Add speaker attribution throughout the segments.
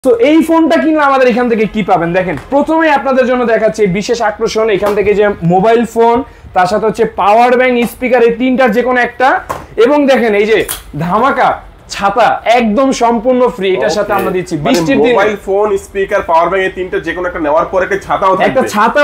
Speaker 1: তো এই ফোনটা কিনলে আমাদের এখান থেকে কি পাবেন দেখেন, প্রথমে আপনাদের জন্য দেখাচ্ছি বিশেষ আকর্ষণ। এখান থেকে যে মোবাইল ফোন, তার সাথে হচ্ছে পাওয়ার ব্যাংক, স্পিকার, এই তিনটার যে কোনো একটা, এবং দেখেন এই যে ধামাকা ছাতা একদম সম্পূর্ণ ফ্রি। এটার সাথে আমরা দিচ্ছি বৃষ্টির দিনে
Speaker 2: mobile phone, speaker, power bank এই তিনটা যে কোনো একটা নেওয়ার পরে একটা ছাতাও থাকবে,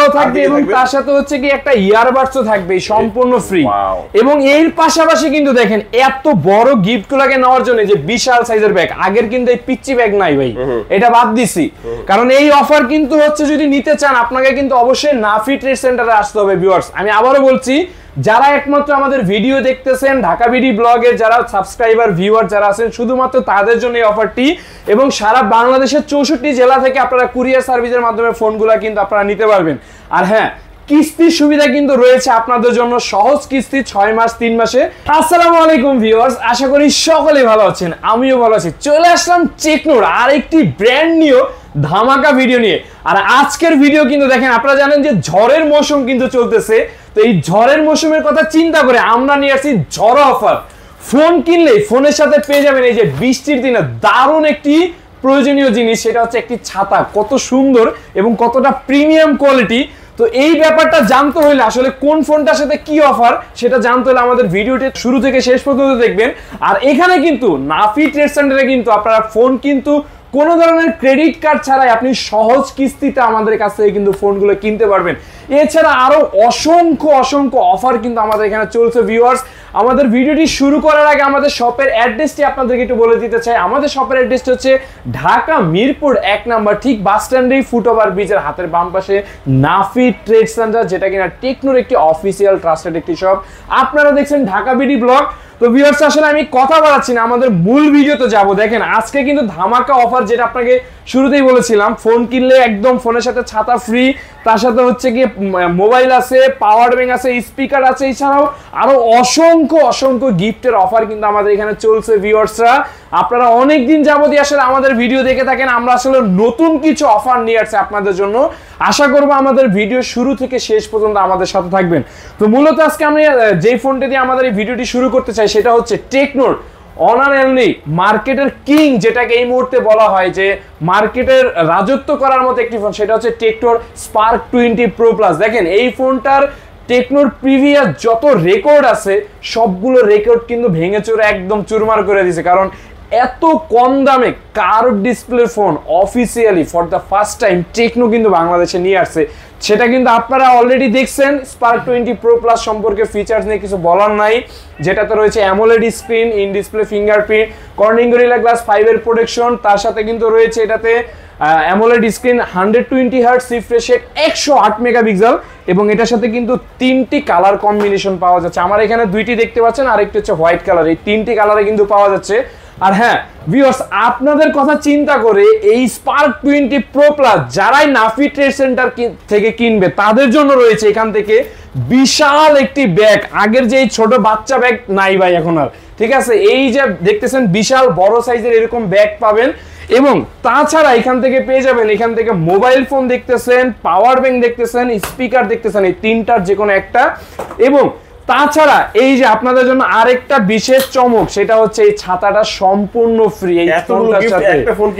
Speaker 1: এবং তার সাথে হচ্ছে কি একটা ইয়ারবাডসও থাকবে সম্পূর্ণ ফ্রি। এবং এর পাশাপাশি কিন্তু দেখেন এত বড় গিফটগুলোকে নেওয়ার জন্য যে বিশাল সাইজের ব্যাগ, আগের কিন্তু এই পিচ্চি ব্যাগ নাই ভাই, এটা বাদ দিছি। কারণ এই অফার কিন্তু হচ্ছে যদি নিতে চান আপনাকে কিন্তু অবশ্যই নাফি ট্রেড সেন্টারে আসতে হবে ভিউয়ার্স। আমি আবারও বলছি, যারা একমাত্র আমাদের ভিডিও দেখতেছেন, ঢাকা বিডি ব্লগের যারা সাবস্ক্রাইবার ভিউয়ার যারা আছেন, শুধুমাত্র তাদের জন্য এই অফারটি। এবং সারা বাংলাদেশের 64 জেলা থেকে আপনারা কুরিয়ার সার্ভিসের মাধ্যমে ফোনগুলো কিন্তু আপনারা নিতে পারবেন। আর হ্যাঁ, কিস্তির সুবিধা কিন্তু রয়েছে আপনাদের জন্য, সহজ কিস্তি 6 মাস 3 মাসে। আসসালামু আলাইকুম ভিউয়ার্স, আশা করি সকলেই ভালো আছেন, আমিও ভালো আছি। চলে আসলাম টেকনোর আরেকটি ব্র্যান্ড নিউ ধামাকা ভিডিও নিয়ে। আর আজকের ভিডিও কিন্তু দেখেন, আপনারা জানেন যে ঝড়ের মৌসুম কিন্তু চলতেছে, তো এই ঝড়ের মৌসুমের কথা চিন্তা করে আমরা নিয়ে আসছি ঝড় অফার। ফোন কিনলেই ফোনের সাথে পেয়ে যাবেন এই যে বৃষ্টির দিনে দারুণ একটি প্রয়োজনীয় জিনিস, সেটা হচ্ছে একটি ছাতা। কত সুন্দর এবং কতটা প্রিমিয়াম কোয়ালিটি। তো এই ব্যাপারটা জানতে হলে আসলে কোন ফোনটার সাথে কি অফার সেটা জানতে হলে আমাদের ভিডিওটি শুরু থেকে শেষ পর্যন্ত দেখবেন। আর এখানে কিন্তু নাফি ট্রেড সেন্টারে কিন্তু আপনারা ফোন কিন্তু কোনো ধরনের ক্রেডিট কার্ড ছাড়াই আপনি সহজ কিস্তিতে আমাদের কাছ থেকে কিন্তু ফোনগুলো কিনতে পারবেন। এছাড়া আরো অসংখ্য অসংখ্য অফার কিন্তু আমাদের এখানে চলছে ভিউয়ার্স। আমাদের ভিডিওটি শুরু করার আগে আমাদের শপের অ্যাড্রেসটি আপনাদেরকে একটু বলে দিতে চাই। আমাদের শপের অ্যাড্রেসটি হচ্ছে ঢাকা মিরপুর 1 নম্বর, ঠিক বাস স্ট্যান্ডেই ফুটওভার ব্রিজের হাতের বাম পাশে নাফি ট্রেড সেন্টার, যেটা কিনা টেকনোর একটি অফিসিয়াল ট্রাস্টেড একটি শপ। আপনারা দেখছেন ঢাকা বিডি ব্লগ। তো ভিউয়ার্স, আসলে আমি কথা বাড়াচ্ছি না, আমাদের মূল ভিডিওতে যাব। দেখেন আজকে কিন্তু ধামাকা অফার, যেটা আপনাকে শুরুতেই বলেছিলাম, ফোন কিনলে একদম ফোনের সাথে ছাতা ফ্রি, তার সাথে হচ্ছে কি মোবাইল আছে, পাওয়ার ব্যাংক আছে, স্পিকার আছে, এছাড়াও আরো অসংখ্য অসংখ্য গিফটের অফার কিন্তু আমাদের এখানে চলছে ভিউয়ার্সরা। আপনারা অনেক দিন যাবতীয় আসলে আমাদের ভিডিও দেখে থাকেন, আমরা আসলে নতুন কিছু অফার নিয়ে আসছি আপনাদের জন্য। আশা করবো আমাদের ভিডিও শুরু থেকে শেষ পর্যন্ত আমাদের সাথে থাকবেন। তো মূলত আজকে আমরা যেই ফোনটি দিয়ে আমাদের এই ভিডিওটি শুরু করতে চাই সেটা হচ্ছে টেকনোর অনার অনলি মার্কেটের কিং, যেটাকে এই মুহূর্তে বলা হয় যে মার্কেটের রাজত্ব করার মতো একটি ফোন, সেটা হচ্ছে টেকনোর স্পার্ক 20 প্রো প্লাস। দেখেন এই ফোনটার টেকনোর প্রিভিয়াস যত রেকর্ড আছে সবগুলো রেকর্ড কিন্তু ভেঙে চুরে একদম চুরমার করে দিয়েছে। কারণ এত কম দামে curve display phone officially for the first time Tecno কিন্তু বাংলাদেশে নিয়ে আসছে। সেটা কিন্তু আপনারা অলরেডি দেখছেন। স্পার্ক 20 প্রো প্লাস সম্পর্কে ফিচার্স নিয়ে কিছু বলার নাই, যেটাতে রয়েছে AMOLED screen, in display fingerprint, Corning Gorilla Glass 5 এর প্রোটেকশন, তার সাথে কিন্তু রয়েছে এটাতে AMOLED screen, 120 hertz refresh rate, 108 megapixel, এবং এটার সাথে কিন্তু 3টি কালার কম্বিনেশন পাওয়া যাচ্ছে। আমার এখানে 2টি দেখতে পাচ্ছেন, আরেকটি হচ্ছে হোয়াইট কালার। এই 3টি কালারে কিন্তু পাওয়া যাচ্ছে। আর হ্যাঁ ভিউয়ার্স, আপনাদের কথা চিন্তা করে এই স্পার্ক 20 প্রো প্লাস যারাই নাফি ট্রেড সেন্টার থেকে কিনবে তাদের জন্য রয়েছে এখান থেকে বিশাল একটি ব্যাগ। আগের যে ছোট বাচ্চা ব্যাগ নাই ভাই এখন আর, ঠিক আছে? এই যে দেখতেছেন বিশাল বড় সাইজের এরকম ব্যাগ পাবেন। এবং তাছাড়া এখান থেকে পেয়ে যাবেন, এখান থেকে মোবাইল ফোন দেখতেছেন, পাওয়ার ব্যাংক দেখতেছেন, স্পিকার দেখতেছেন, এই তিনটার যে কোনো একটা। এবং তাছাড়া এই যে আপনাদের জন্য আরেকটা বিশেষ চমক, সেটা হচ্ছে এই ছাতাটা সম্পূর্ণ ফ্রি। এই ফোনটার সাথে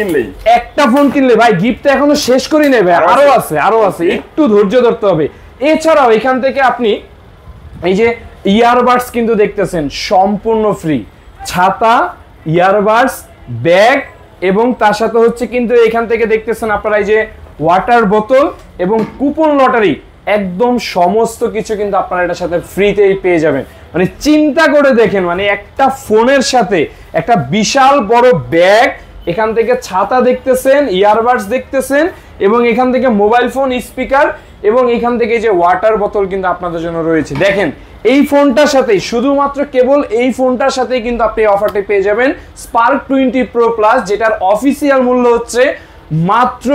Speaker 1: একটা ফোন কিনলে ভাই গিফট এখনো শেষ করি নেবে, আরো আছে, একটু ধৈর্য ধরতে হবে। এছাড়াও এখান থেকে আপনি এই যে ইয়ারবাডস কিন্তু দেখতেছেন সম্পূর্ণ ফ্রি, ছাতা, ইয়ারবাডস, ব্যাগ, এবং তার সাথে হচ্ছে কিন্তু এখান থেকে দেখতেছেন আপনারা এই যে ওয়াটার বোতল এবং কুপন লটারি, একদম সমস্ত কিছু কিন্তু আপনারা এটার সাথে ফ্রিতেই পেয়ে যাবেন। মানে চিন্তা করে দেখেন, মানে একটা ফোনের সাথে একটা বিশাল বড় ব্যাগ, এখান থেকে ছাতা দেখতেছেন, ইয়ারবাডস দেখতেছেন, এবং এখান থেকে মোবাইল ফোন, স্পিকার, এবং এখান থেকে যে ওয়াটার বোতল কিন্তু আপনাদের জন্য রয়েছে। দেখেন এই ফোনটার সাথে, শুধুমাত্র কেবল এই ফোনটার সাথেই কিন্তু আপনি অফারটি পেয়ে যাবেন স্পার্ক 20 প্রো প্লাস, যেটার অফিসিয়াল মূল্য হচ্ছে মাত্র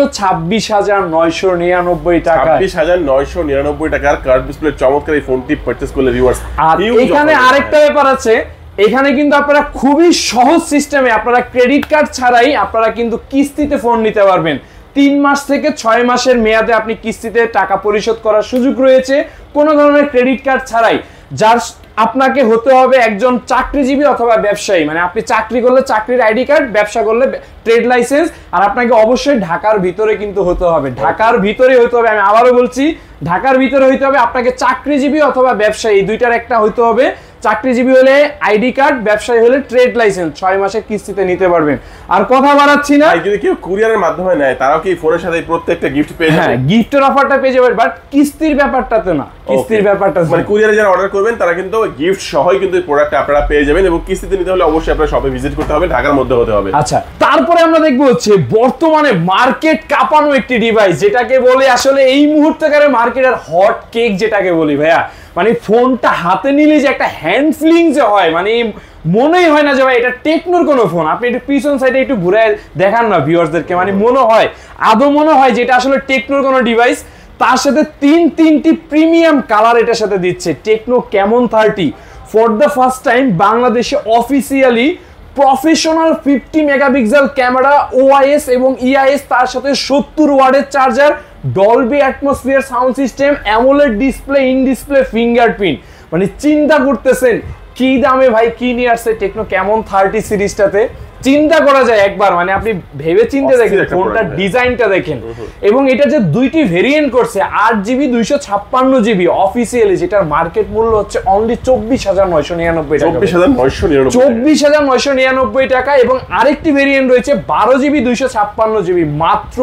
Speaker 1: 26,999 টাকা।
Speaker 2: 26,999 টাকার কার্ভ ডিসপ্লে চমৎকার এই ফোনটি পারচেজ করলে ভিউয়ার্স।
Speaker 1: আর এখানে আরেকটা ব্যাপার আছে, এখানে কিন্তু আপনারা খুবই সহজ সিস্টেমে আপনারা ক্রেডিট কার্ড ছাড়াই আপনারা কিন্তু কিস্তিতে ফোন নিতে পারবেন। 3 মাস থেকে 6 মাসের মেয়াদে আপনি কিস্তিতে টাকা পরিশোধ করার সুযোগ রয়েছে, কোনো ধরনের ক্রেডিট কার্ড ছাড়াই। যার আপনাকে হতে হবে একজন চাকরিজীবী অথবা ব্যবসায়ী, মানে আপনি চাকরি করলে চাকরির আইডি কার্ড, ব্যবসা করলে ট্রেড লাইসেন্স, আর আপনাকে অবশ্যই ঢাকার ভিতরে কিন্তু হতে হবে, ঢাকার ভিতরে হতে হবে। আমি আবারও বলছি, ঢাকার ভিতরে হইতে হবে। আপনাকে চাকরিজীবী অথবা ব্যবসায়ী দুইটার একটা হইতে হবে। চাকরিজীবী হলে আইডি কার্ড, ব্যবসায়ী হলে ট্রেড লাইসেন্স, 6 মাসের কিস্তিতে নিতে পারবেন। আর কথা বাড়াচ্ছি না,
Speaker 2: যদি কেউ কুরিয়ারের মাধ্যমে নেয় তারাও কি ফোনের সাথে প্রত্যেকটা গিফট পেয়ে যাবে?
Speaker 1: হ্যাঁ, গিফটের অফারটা পেয়ে যাবেন, বাট কিস্তির ব্যাপারটা তো না, কিস্তির ব্যাপারটা
Speaker 2: মানে কুরিয়ারে যারা অর্ডার করবেন তারা কিন্তু গিফট সহই কিন্তু এই প্রোডাক্ট আপনারা পেয়ে যাবেন, এবং কিস্তিতে নিতে হলে অবশ্যই আপনারা শপে ভিজিট করতে হবে, ঢাকার মধ্যে হতে হবে।
Speaker 1: আচ্ছা, তারপরে আমরা দেখবো হচ্ছে বর্তমানে মার্কেট কাঁপানো একটি ডিভাইস, যেটাকে বলে আসলে এই মুহূর্তেকার মার্কেটের হট কেক যেটাকে বলি ভাইয়া। মানে ফোনটা হাতে নিলে যে একটা হ্যান্ড ফিলিং যে হয়, মানে মনেই হয় না যে ভাই এটা টেকনোর কোনো ফোন। আপনি একটু পিছন সাইডে একটু ঘুরে দেখান না ভিউয়ার্সদেরকে, মানে মনে হয়, আদৌ মনে হয় যে এটা আসলে টেকনোর কোনো ডিভাইস। তার সাথে তিনটি প্রিমিয়াম কালার এটার সাথে দিচ্ছে Tecno Camon 30। For the first time বাংলাদেশে officially professional 50 megapixel camera, OIS এবং ইআইএস, তার সাথে 70 ওয়াটের charger, Dolby atmosphere sound system, AMOLED display, in display fingerprint. মানে চিন্তা করতেছেন কি দামে ভাই কি নিয়ে আসছে টেকনো ক্যামন 30 সিরিজটাতে। চিন্তা করা যায় একবার, মানে আপনি ভেবে চিন্তে দেখেন, ফোনটার ডিজাইনটা দেখেন। এবং এটা যে দুইটি ভেরিয়েন্ট করছে, 8GB 256GB অফিসিয়ালি, যেটার মার্কেট মূল্য হচ্ছে অনলি 24,999 টাকা, 24,999 টাকা। এবং আরেকটি ভেরিয়েন্ট রয়েছে 12GB 256GB, মাত্র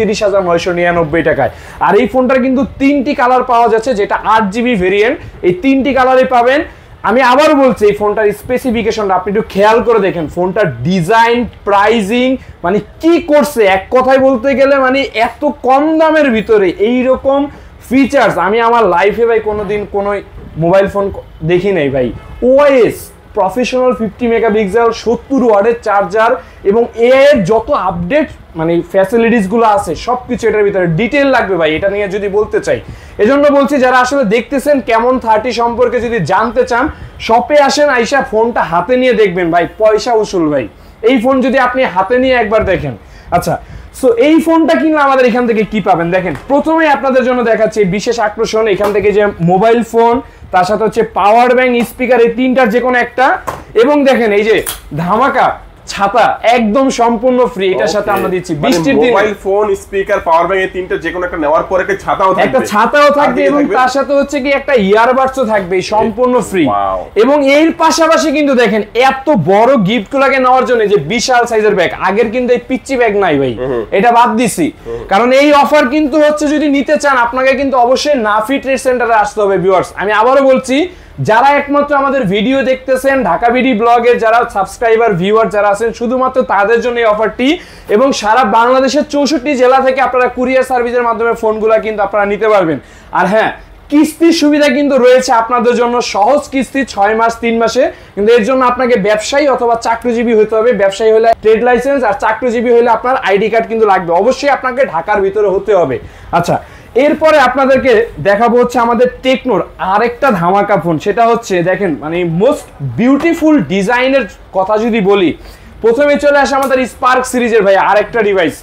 Speaker 1: 29,999 টাকায়। আর এই ফোনটার কিন্তু 3টি কালার পাওয়া যাচ্ছে, যেটা 8GB ভেরিয়েন্ট, এই 3টি কালারই পাবেন। আমি আবার বলছি, এই ফোনটার স্পেসিফিকেশনটা আপনি একটু খেয়াল করে দেখেন, ফোনটার ডিজাইন, প্রাইজিং, মানে কি করছে এক কথায় বলতে গেলে, মানে এত কম দামের ভিতরে এই রকম ফিচার্স আমি আমার লাইফে ভাই কোনোদিন কোনো মোবাইল ফোন দেখি নাই ভাই। ওআইএস প্রফেশনাল 50 মেগাপিক্সেল, 70 ওয়াটের চার্জার, এবং এআই এর যত আপডেট মানে ফ্যাসিলিটিস গুলো আছে সবকিছু এটার ভিতরে। ডিটেইল লাগবে ভাই এটা নিয়ে যদি বলতে চাই, এজন্য বলছি যারা আসলে দেখতেছেন ক্যামন 30 সম্পর্কে যদি জানতে চান, শপে আসেন, আইসা ফোনটা হাতে নিয়ে দেখবেন ভাই, পয়সা উসুল ভাই এই ফোন যদি আপনি হাতে নিয়ে একবার দেখেন। আচ্ছা, সো এই ফোনটা কিনলে আমাদের এখান থেকে কি পাবেন দেখেন। প্রথমেই আপনাদের জন্য দেখাচ্ছি বিশেষ আকর্ষণ, এখান থেকে যে মোবাইল ফোন, তার সাথে হচ্ছে পাওয়ার ব্যাংক, স্পিকার, এই তিনটার যে কোনো একটা, এবং দেখেন এই যে ধামাকা ছাতা একদম সম্পূর্ণ ফ্রি, এটার সাথে আমরা দিচ্ছি বৃষ্টির দিনে।
Speaker 2: Mobile phone, speaker, power bank, এই তিনটা যে কোনো একটা নেওয়ার পরে একটা ছাতাও থাকবে,
Speaker 1: একটা ছাতাও থাকবে, এবং তার সাথে হচ্ছে কি একটা ইয়ারবাডসও থাকবে সম্পূর্ণ ফ্রি। এবং এর পাশাপাশি কিন্তু দেখেন এত বড় গিফটগুলোকে নেওয়ার জন্য যে বিশাল সাইজের ব্যাগ, আগের কিন্তু এই পিচ্চি ব্যাগ নাই ভাই, এটা বাদ দিছি, কারণ এই অফার কিন্তু হচ্ছে যদি নিতে চান আপনাকে কিন্তু অবশ্যই নাফি ট্রেড সেন্টারে আসতে হবে ভিউয়ার্স। আমি আবারও বলছি, যারা একমাত্র আমাদের ভিডিও দেখতেছেন, ঢাকা বিডি ব্লগের যারা সাবস্ক্রাইবার ভিউয়ার যারা আছেন, শুধুমাত্র তাদের জন্য এই অফারটি। এবং সারা বাংলাদেশের 64 জেলা থেকে আপনারা কুরিয়ার সার্ভিসের মাধ্যমে ফোনগুলা কিন্তু আপনারা নিতে পারবেন। আর হ্যাঁ, কিস্তির সুবিধা কিন্তু রয়েছে আপনাদের জন্য, সহজ কিস্তি 6 মাস 3 মাসে। কিন্তু এর জন্য আপনাকে ব্যবসায়ী অথবা চাকরিজীবী হতে হবে। ব্যবসায়ী হলে ট্রেড লাইসেন্স, আর চাকরিজীবী হলে আপনার আইডি কার্ড কিন্তু লাগবে, অবশ্যই আপনাকে ঢাকার ভিতরে হতে হবে। আচ্ছা, এরপরে আপনাদেরকে দেখাবো হচ্ছে আমাদের টেকনোর আরেকটা ধামাকা ফোন, সেটা হচ্ছে দেখেন মানে মোস্ট বিউটিফুল ডিজাইনের কথা যদি বলি, প্রথমে চলে আসে আমাদের স্পার্ক সিরিজের ভাই আরেকটা ডিভাইস।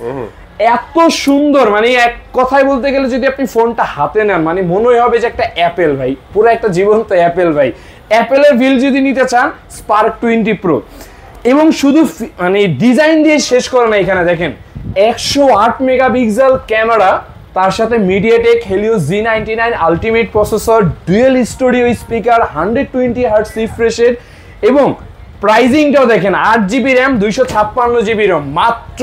Speaker 1: এত সুন্দর, মানে এক কথায় বলতে গেলে যদি আপনি ফোনটা হাতে নেন, মানে মনে হবে যে একটা অ্যাপেল ভাই, পুরো একটা জীবন্ত অ্যাপেল ভাই। অ্যাপেলের ফিল যদি নিতে চান, স্পার্ক 20 প্রো। এবং শুধু মানে ডিজাইন দিয়ে শেষ করে না, এখানে দেখেন 108 মেগাপিক্সেল ক্যামেরা, তার সাথে MediaTek Helio G99 ultimate processor, dual studio speaker, 120 hertz refresh rate, এবং প্রাইজিংটাও দেখেন 8GB RAM 256GB ROM, মাত্র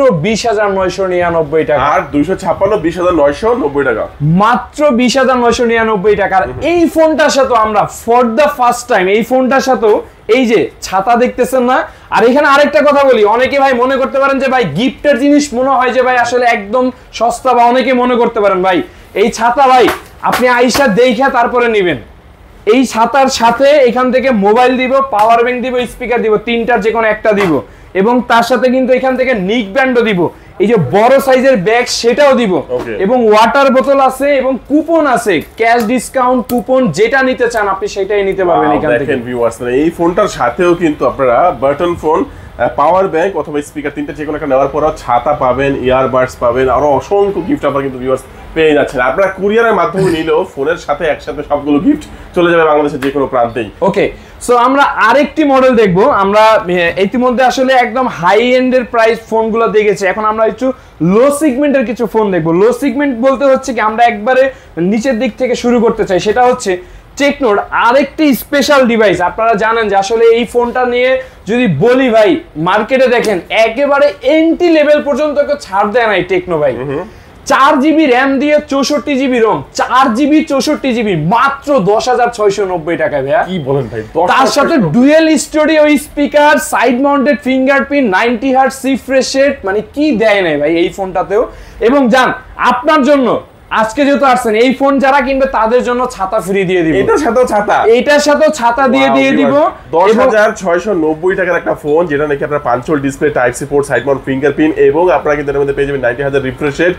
Speaker 1: 20,999 টাকা।
Speaker 2: আর 256 20,990 টাকা,
Speaker 1: মাত্র 20,999 টাকা। আর এই ফোনটার সাথে আমরা ফর দ্য ফার্স্ট টাইম এই ফোনটার সাথে এই যে ছাতা দেখতেছেন না। আর এখানে আরেকটা কথা বলি, অনেকে ভাই মনে করতে পারেন যে ভাই গিফটের জিনিস মনে হয় যে ভাই আসলে একদম সস্তা, বা অনেকে মনে করতে পারেন ভাই এই ছাতা ভাই আপনি আইসা দেখা তারপরে নেবেন। এই ছাতার সাথে এখান থেকে মোবাইল দিব, পাওয়ার ব্যাংক দিব, স্পিকার দিব, তিনটার যে কোনো একটা দিব, এবং তার সাথে কিন্তু এখান থেকে নিক ব্যান্ডও দিব, এই যে বড় সাইজের ব্যাগ সেটাও দিব, এবং ওয়াটার বোতল আছে, এবং কুপন আছে, ক্যাশ ডিসকাউন্ট কুপন, যেটা নিতে চান আপনি সেটাই নিতে পারবেন এখান থেকে।
Speaker 2: দেখেন ভিউয়ার্স, এই ফোনটার সাথেও কিন্তু আপনারা বাটন ফোন, পাওয়ার ব্যাংক অথবা স্পিকার, তিনটা যে কোনো একটা নেওয়ার পর ছাতা পাবেন, ইয়ারবাডস পাবেন, আরো অসংখ্য গিফট আপনারা কিন্তু ভিউয়ার্স পেয়ে যাচ্ছেন। আপনারা কুরিয়ারের মাধ্যমে নিলেও ফোনের সাথে একসাথে সবগুলো গিফট চলে যাবে বাংলাদেশের যে কোনো প্রান্তেই।
Speaker 1: ওকে, সো আমরা আরেকটি মডেল দেখবো। আমরা ইতিমধ্যে আসলে একদম হাই এন্ডের প্রাইস ফোনগুলো দেখেছি, এখন আমরা একটু লো সেগমেন্টের কিছু ফোন দেখবো। লো সেগমেন্ট বলতে হচ্ছে কি আমরা একবারে নিচের দিক থেকে শুরু করতে চাই, সেটা হচ্ছে টেকনোর আরেকটি স্পেশাল ডিভাইস। আপনারা জানেন যে আসলে এই ফোনটা নিয়ে যদি বলি ভাই, মার্কেটে দেখেন একেবারে এন্টি লেভেল পর্যন্ত কেউ ছাড় দেয় নাই টেকনো ভাই। 4GB র্যাম দিয়ে 64GB রোম, 4GB 64GB মাত্র 10,690 টাকায় ভাইয়া।
Speaker 2: কি বলেন ভাই?
Speaker 1: তার সাথে dual studio speaker, side mounted fingerprint, 90 hertz refresh rate, মানে কি দেয় নাই ভাই এই ফোনটাতেও। এবং জান আপনার জন্য আজকে যেহেতু আসছেন, এই ফোন যারা কিনবে তাদের জন্য ছাতা ফ্রি দিয়ে দিব।
Speaker 2: এটার সাথেও ছাতা,
Speaker 1: এটার সাথেও ছাতা দিয়ে দিব।
Speaker 2: 10,690 টাকার একটা ফোন, যেটা নাকি আপনার punch hole display, type C port, side mount fingerprint, এবং আপনারা কিন্তু এর মধ্যে পেয়ে যাবেন 90,000 রিফ্রেশ রেট।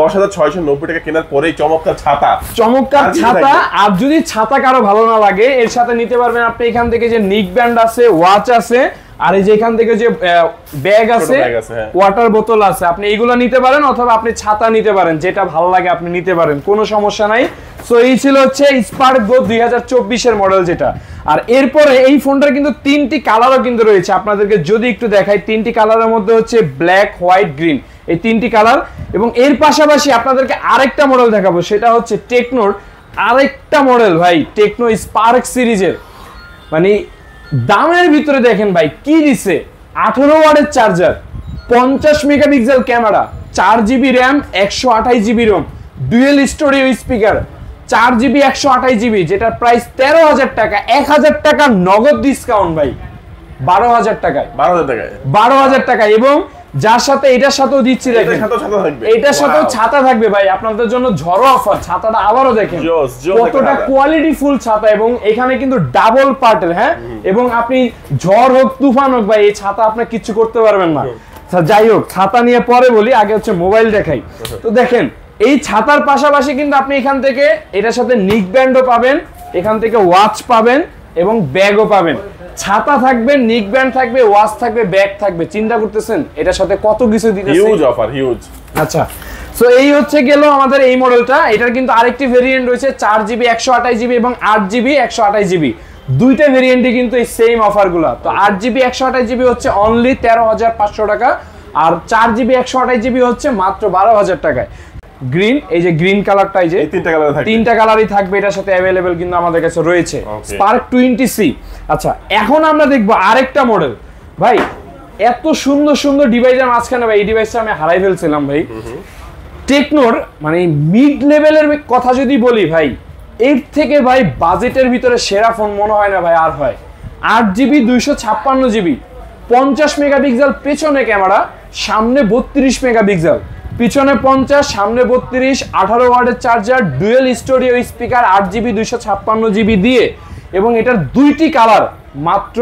Speaker 2: 10,690 টাকা কেনার পরেই চমৎকার ছাতা,
Speaker 1: চমৎকার ছাতা। আর যদি ছাতা কারো ভালো না লাগে, এর সাথে নিতে পারবেন আপনি এখান থেকে যে নিক ব্যান্ড আছে, ওয়াচ আছে, আর এই যে এখান থেকে যে ব্যাগ আছে, ওয়াটার বোতল আছে, আপনি এইগুলো নিতে পারেন, অথবা আপনি ছাতা নিতে পারেন, যেটা ভালো লাগে আপনি নিতে পারেন, কোনো সমস্যা নাই। সো এই ছিল হচ্ছে স্পার্ক গো 2024 এর মডেল যেটা। আর এরপরে এই ফোনটার কিন্তু 3টি কালারও কিন্তু রয়েছে, আপনাদেরকে যদি একটু দেখাই, 3টি কালারের মধ্যে হচ্ছে ব্ল্যাক, হোয়াইট, গ্রিন, এই 3টি কালার। এবং এর পাশাপাশি আপনাদেরকে আরেকটা মডেল দেখাবো, সেটা হচ্ছে টেকনোর আরেকটা মডেল ভাই, টেকনো স্পার্ক সিরিজের। মানে দামের ভিতরে দেখেন ভাই কি দিছে, 18 ওয়াটের charger, 50 megapixel camera, 4GB RAM, 128GB ROM, dual studio speaker, 4GB 128GB, যেটার প্রাইস 13,000 টাকা। 1,000 টাকা নগদ ডিসকাউন্ট ভাই, 12,000 টাকায়, 12,000 টাকা। এবং যার সাথে এটার সাথেও দিচ্ছি, দেখেন এটার সাথেও ছাতা থাকবে ভাই আপনাদের জন্য, ঝড়ো অফার। ছাতাটা আবারও দেখেন কতটা কোয়ালিটি ফুল ছাতা, এবং এখানে কিন্তু ডাবল পার্টের, হ্যাঁ। এবং আপনি ঝড় হোক তুফান হোক ভাই, এই ছাতা আপনার কিছু করতে পারবেন না। যাই হোক, ছাতা নিয়ে পরে বলি, আগে হচ্ছে মোবাইল দেখাই। তো দেখেন এই ছাতার পাশাপাশি কিন্তু আপনি এখান থেকে এটার সাথে নিক ব্যান্ডও পাবেন, এখান থেকে ওয়াচ পাবেন, এবং ব্যাগও পাবেন। ছাতা থাকবে, নিক ব্যান্ড থাকবে, ওয়াচ থাকবে, ব্যাগ থাকবে। চিন্তা করতেছেন এটার সাথে কত কিছু দিতেছে,
Speaker 2: হিউজ অফার, হিউজ।
Speaker 1: আচ্ছা, সো এই হচ্ছে গেল আমাদের এই মডেলটা। এটার কিন্তু আরেকটি ভেরিয়েন্ট রয়েছে, 4GB 128GB এবং 8GB 128GB, দুইটা ভেরিয়েন্টই কিন্তু এই সেম অফারগুলো। তো 8GB 128GB হচ্ছে অনলি 13,500 টাকা, আর 4GB 128GB হচ্ছে মাত্র 12,000 টাকায়। গ্রিন, এই যে গ্রিন কালারটা, এই যে তিনটা কালারই থাকবে এটার সাথে अवेलेबल কিন্তু আমাদের কাছে রয়েছে, স্পার্ক 20C। আচ্ছা, এখন আমরা দেখবো আরেকটা মডেল ভাই। এত সুন্দর সুন্দর ডিভাইসের মাঝখানে ভাই, এই ডিভাইসটা আমি হারাই ফেলছিলাম ভাই। টেকনোর মানে মিড লেভেলের কথা যদি বলি ভাই, এর থেকে ভাই বাজেটের ভিতরে সেরা ফোন মনে হয় না ভাই আর হয়। 8GB 256GB, 50 মেগাপিক্সেল পেছনে ক্যামেরা, সামনে 32 মেগাপিক্সেল, পিছনে 50, সামনে 32, 18 ওয়াটের charger, dual studio speaker, 8GB 256GB দিয়ে, এবং এটার দুইটি কালার, মাত্র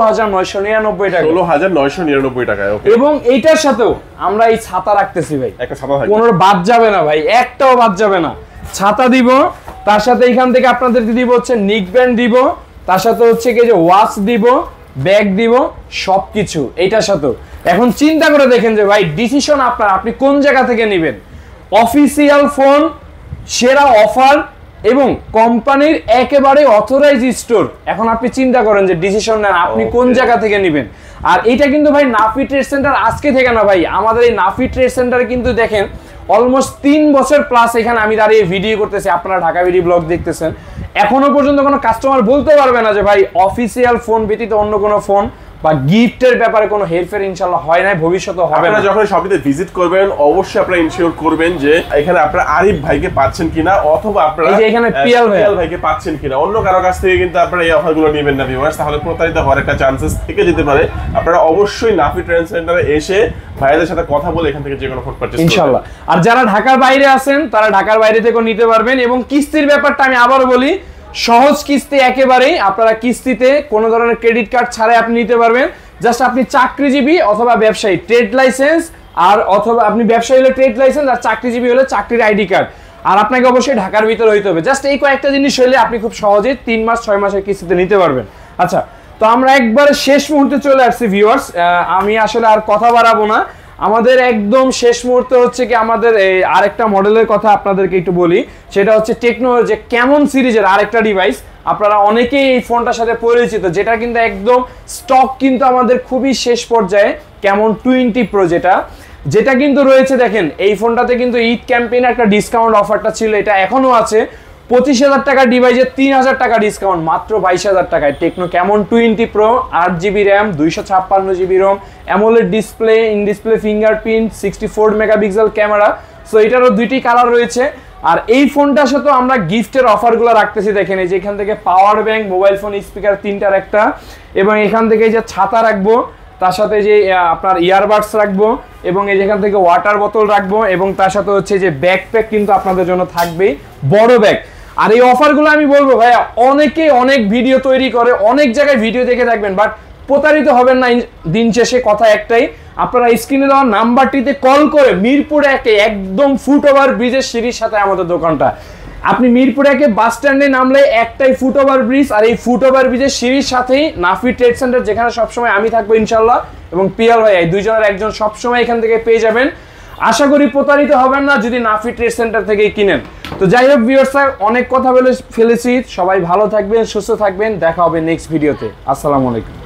Speaker 1: 16,999 টাকা।
Speaker 2: 16,999 টাকা।
Speaker 1: এবং এইটার সাথেও আমরা এই ছাতা রাখতেছি ভাই,
Speaker 2: একটা ছাতা থাকবে,
Speaker 1: কোনো বাদ যাবে না ভাই, একটাও বাদ যাবে না। ছাতা দিব, তার সাথে এখান থেকে আপনাদেরকে দিব হচ্ছে নিক ব্যান্ড দিব, তার সাথে হচ্ছে কি যে ওয়াচ দিব, ব্যাগ দিব, সবকিছু এইটার সাথেও। এখন চিন্তা করে দেখেন যে ভাই ডিসিশন আপনার, আপনি কোন জায়গা থেকে নেবেন। অফিসিয়াল ফোন, সেরা অফার, এবং কোম্পানির একেবারে অথরাইজ স্টোর। এখন আপনি চিন্তা করেন যে ডিসিশন নেন আপনি কোন জায়গা থেকে নেবেন। আর এটা কিন্তু ভাই নাফি ট্রেড সেন্টার আজকে থেকে না ভাই, আমাদের এই নাফি ট্রেড সেন্টারে কিন্তু দেখেন অলমোস্ট 3 বছর প্লাস এখানে আমি দাঁড়িয়ে ভিডিও করতেছি, আপনারা ঢাকা ভিডিও ব্লগ দেখতেছেন। এখনো পর্যন্ত কোনো কাস্টমার বলতে পারবে না যে ভাই অফিসিয়াল ফোন ব্যতীত অন্য কোনো ফোন বা গিফটের ব্যাপারে কোনো হেরফের ইনশাআল্লাহ হয় না, ভবিষ্যতে হবে না।
Speaker 2: আপনারা যখন শপটিতে ভিজিট করবেন অবশ্যই আপনারা ইনশিওর করবেন যে এখানে আপনারা আরিফ ভাইকে পাচ্ছেন কিনা, অথবা আপনারা
Speaker 1: এই যে এখানে পিয়াল
Speaker 2: ভাইকে পাচ্ছেন কিনা। অন্য কারো কাছ থেকে কিন্তু আপনারা এই অফারগুলো নেবেন না ভিউয়ার্স, তাহলে প্রতারিত হওয়ার একটা চান্সেস থেকে যেতে পারে। আপনারা অবশ্যই নাফি ট্রেড সেন্টারে এসে ভাইদের সাথে কথা বলে এখান থেকে যে কোনো ফোন পারচেজ করবেন
Speaker 1: ইনশাআল্লাহ। আর যারা ঢাকার বাইরে আছেন তারা ঢাকার বাইরে থেকেও নিতে পারবেন। এবং কিস্তির ব্যাপারটা আমি আবারও বলি, সহজ কিস্তি একেবারেই, আপনারা কিস্তিতে কোনো ধরনের ক্রেডিট কার্ড ছাড়াই আপনি নিতে পারবেন। জাস্ট আপনি চাকরিজীবী অথবা ব্যবসায়ী, ট্রেড লাইসেন্স, আর অথবা আপনি ব্যবসায়ী হলে ট্রেড লাইসেন্স, আর চাকরিজীবী হলে চাকরির আইডি কার্ড, আর আপনাকে অবশ্যই ঢাকার ভিতরে হইতে হবে। জাস্ট এই কয়েকটা জিনিস হলে আপনি খুব সহজেই 3 মাস 6 মাসের কিস্তিতে নিতে পারবেন। আচ্ছা, তো আমরা একবারে শেষ মুহূর্তে চলে আসছি ভিউয়ার্স, আমি আসলে আর কথা বাড়াবো না। আমাদের একদম শেষ মুহূর্তে হচ্ছে কি আমাদের এই আরেকটা মডেলের কথা আপনাদেরকে একটু বলি, সেটা হচ্ছে টেকনো যে ক্যামন সিরিজের আরেকটা ডিভাইস। আপনারা অনেকেই এই ফোনটার সাথে পরিচিত, যেটা কিন্তু একদম স্টক কিন্তু আমাদের খুবই শেষ পর্যায়ে, ক্যামন 20 প্রো যেটা কিন্তু রয়েছে। দেখেন এই ফোনটাতে কিন্তু ঈদ ক্যাম্পেইনে একটা ডিসকাউন্ট অফারটা ছিল, এটা এখনো আছে। 25,000 টাকার ডিভাইসে 3,000 টাকা ডিসকাউন্ট মাত্র 22,000 টাকায় Tecno Camon 20 pro, 8GB RAM, 256GB ROM, AMOLED display, in display fingerprint, 64 megapixel camera. So এটারও দুইটি কালার রয়েছে। আর এই ফোনটার সাথে আমরা গিফটের অফারগুলো রাখতেছি। দেখেন এই যে এখান থেকে power bank, mobile phone, speaker 3টার একটা, এবং এখান থেকে এই যে ছাতা রাখবো, তার সাথে যে আপনার ইয়ারবাডস রাখবো, এবং এই যেখান থেকে ওয়াটার বোতল রাখবো, এবং তার সাথে হচ্ছে যে ব্যাকপ্যাক কিন্তু আপনাদের জন্য থাকবেই, বড় ব্যাগ। আর এই অফারগুলো আমি বলবো ভাইয়া, অনেকে অনেক ভিডিও তৈরি করে, অনেক জায়গায় ভিডিও দেখে থাকবেন, বাট প্রতারিত হবেন না। দিন শেষে কথা একটাই, আপনারা স্ক্রিনে দেওয়া নাম্বারটিতে কল করে মিরপুর 1 একদম ফুটওভার ব্রিজের সিঁড়ির সাথে আমাদের দোকানটা। আপনি মিরপুর 1 বাস স্ট্যান্ডে নামলে একটাই ফুটওভার ব্রিজ, আর এই ফুটওভার ব্রিজের সিঁড়ির সাথেই নাফি ট্রেড সেন্টার, যেখানে সবসময় আমি থাকবো ইনশাল্লাহ, এবং পিয়াল ভাই, এই দুইজনের একজন সবসময় এখান থেকে পেয়ে যাবেন। আশা করি প্রতারিত হবেন না যদি নাফি ট্রেড সেন্টার থেকেই কিনেন। তো যাই হোক ভিউয়ার্স, অনেক কথা বলে ফেলেছি, সবাই ভালো থাকবেন, সুস্থ থাকবেন, দেখা হবে নেক্সট ভিডিওতে। আসসালামু আলাইকুম।